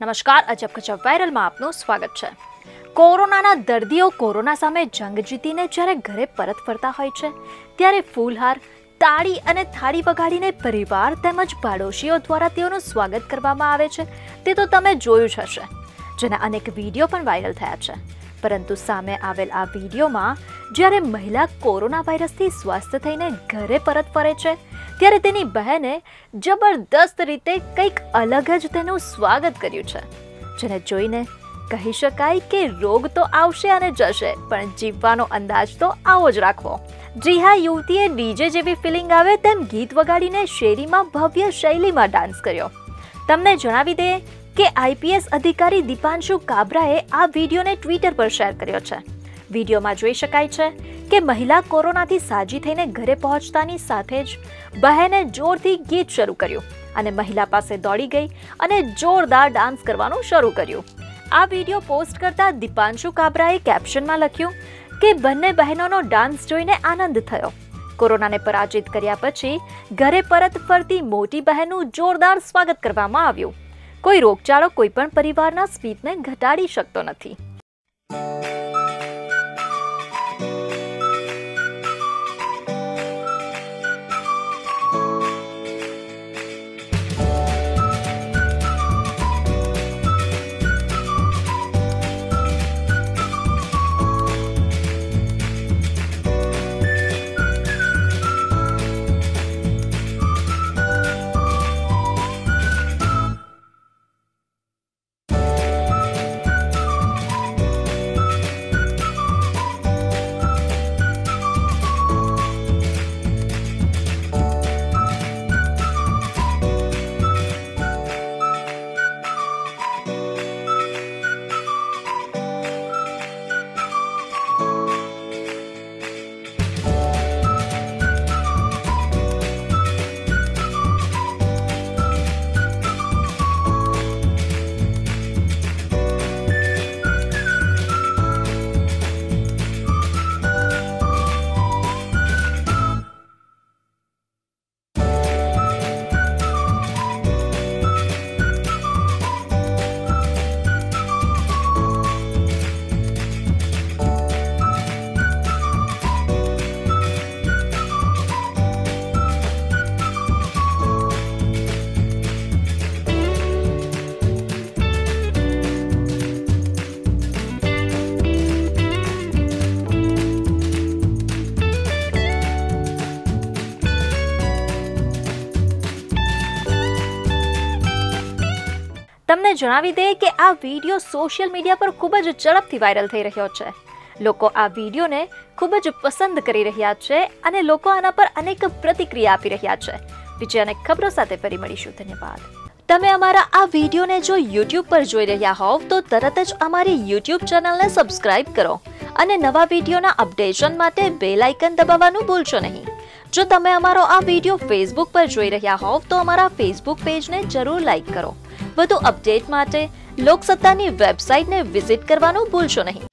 નમસ્કાર, અજબ ગજબ વાયરલમાં આપનું સ્વાગત છે। કોરોનાના દર્દીઓ કોરોના સામે જંગ જીતીને જ્યારે ઘરે પરત ફરતા હોય છે ત્યારે ફૂલહાર, તાળી અને થાળી વગાડીને પરિવાર તેમજ પાડોશીઓ દ્વારા તેઓનું સ્વાગત કરવામાં આવે છે તે તો તમે જોયું જ હશે, જેના અનેક વિડીયો પણ વાયરલ થયા છે। પરંતુ સામે આવેલ આ વિડીયોમાં જ્યારે મહિલા કોરોના વાયરસથી સ્વસ્થ થઈને ઘરે પરત ફરે છે ત્યારે તેની બહેને જબરદસ્ત રીતે કંઈક અલગ જ તેનું સ્વાગત કર્યું છે, જેને જોઈને કહી શકાય કે રોગ તો આવશે અને જશે, પણ જીવવાનો અંદાજ તો આવો જ રાખવો। જી હા, યુવતીએ ડીજે જેવી ફિલિંગ આવે તેમ ગીત વગાડીને શેરીમાં ભવ્ય શૈલીમાં ડાન્સ કર્યો। તમને જણાવી દઈએ કે આઈપીએસ અધિકારી દીપાંશુ કાબરાએ આ વિડીયોને ટ્વિટર પર શેર કર્યો છે। વિડીયોમાં જોઈ શકાય છે કે મહિલા કોરોનાથી સાજી થઈને ઘરે પહોંચતાની સાથે જ બહેને જોરથી ગીત શરૂ કર્યું અને મહિલા પાસે દોડી ગઈ અને જોરદાર ડાન્સ કરવાનું શરૂ કર્યું। આ વિડીયો પોસ્ટ કરતા દીપાંશુ કાબરાએ કેપ્શનમાં લખ્યું કે બંને બહેનોનો ડાન્સ જોઈને આનંદ થયો। કોરોનાને પરાજિત કર્યા પછી ઘરે પરત ફરતી મોટી બહેનનું જોરદાર સ્વાગત કરવામાં આવ્યું। કોઈ રોગચાળો કોઈ પણ પરિવારના સ્મિતને ઘટાડી શકતો નથી। તમને જણાવી દઈએ કે આ વિડીયો સોશિયલ મીડિયા પર ખૂબ જ ઝડપથી વાયરલ થઈ રહ્યો છે। લોકો આ વિડીયોને ખૂબ જ પસંદ કરી રહ્યા છે અને લોકો આના પર અનેક પ્રતિક્રિયા આપી રહ્યા છે। બીજી અનેક ખબરો સાથે ફરી મળીશું। ધન્યવાદ। તમે અમારા આ વિડીયોને જો યુટ્યુબ પર જોઈ રહ્યા હોવ તો તરત જ અમારી યુટ્યુબ ચેનલને સબસ્ક્રાઇબ કરો અને નવા વિડીયોના અપડેશન માટે બેલ આઇકન દબાવવાનું ભૂલશો નહીં। જો તમે અમારો આ વિડીયો ફેસબુક પર જોઈ રહ્યા હોવ તો અમારા ફેસબુક પેજને જરૂર લાઇક કરો। વધુ અપડેટ માટે લોકસત્તાની વેબસાઇટને વિઝિટ કરવાનું ભૂલશો નહીં।